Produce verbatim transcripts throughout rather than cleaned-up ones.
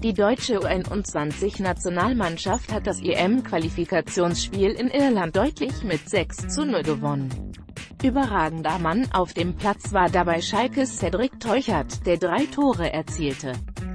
Die deutsche U einundzwanzig-Nationalmannschaft hat das E M-Qualifikationsspiel in Irland deutlich mit sechs zu null gewonnen. Überragender Mann auf dem Platz war dabei Schalkes Cedric Teuchert, der drei Tore erzielte.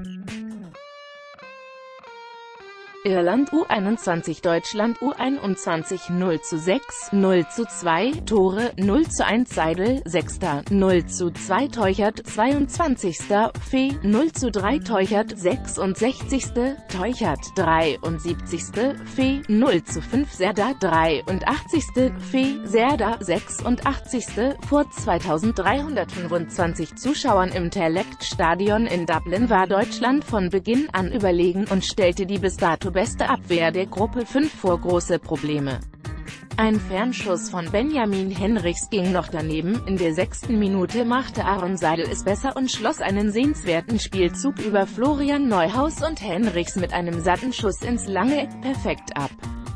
Irland U einundzwanzig Deutschland U einundzwanzig null zu sechs, null zu zwei, Tore, null zu eins Seidel, Sechster, null zu zwei Teuchert, zweiundzwanzigster Fee, null zu drei Teuchert, sechsundsechzigster Teuchert, dreiundsiebzigster Fee, null zu fünf Serdar, dreiundachtzigster Fee, Serdar, sechsundachtzigster Vor zweitausenddreihundertfünfundzwanzig Zuschauern im Telect-Stadion in Dublin war Deutschland von Beginn an überlegen und stellte die bis dato beste Abwehr der Gruppe fünf vor große Probleme. Ein Fernschuss von Benjamin Henrichs ging noch daneben, in der sechsten Minute machte Aaron Seidel es besser und schloss einen sehenswerten Spielzug über Florian Neuhaus und Henrichs mit einem satten Schuss ins lange Eck perfekt ab.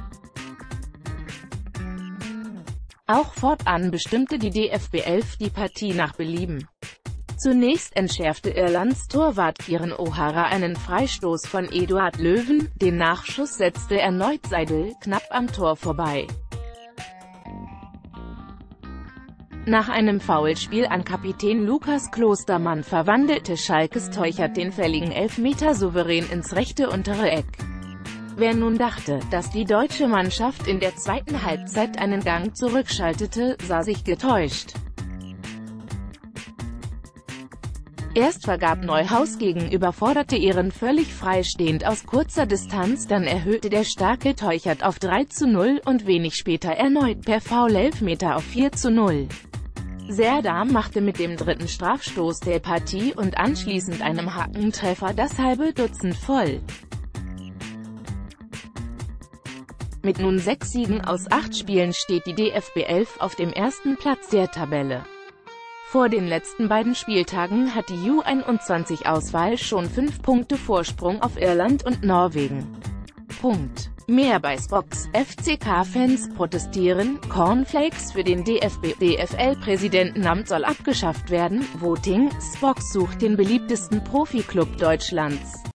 Auch fortan bestimmte die D F B elf die Partie nach Belieben. Zunächst entschärfte Irlands Torwart Kieran O'Hara einen Freistoß von Eduard Löwen, den Nachschuss setzte erneut Seidel knapp am Tor vorbei. Nach einem Foulspiel an Kapitän Lukas Klostermann verwandelte Schalkes Teuchert den fälligen Elfmeter souverän ins rechte untere Eck. Wer nun dachte, dass die deutsche Mannschaft in der zweiten Halbzeit einen Gang zurückschaltete, sah sich getäuscht. Erst vergab Neuhaus gegen überforderte Ehren völlig freistehend aus kurzer Distanz, dann erhöhte der starke Teuchert auf drei zu null und wenig später erneut per Foul-Elfmeter auf vier zu null. Serdar machte mit dem dritten Strafstoß der Partie und anschließend einem Hackentreffer das halbe Dutzend voll. Mit nun sechs Siegen aus acht Spielen steht die D F B elf auf dem ersten Platz der Tabelle. Vor den letzten beiden Spieltagen hat die U einundzwanzig-Auswahl schon fünf Punkte Vorsprung auf Irland und Norwegen. Punkt. Mehr bei Spox. F C K-Fans protestieren, Cornflakes für den D F B. D F L-Präsidentenamt soll abgeschafft werden, Voting, Spox sucht den beliebtesten Profiklub Deutschlands.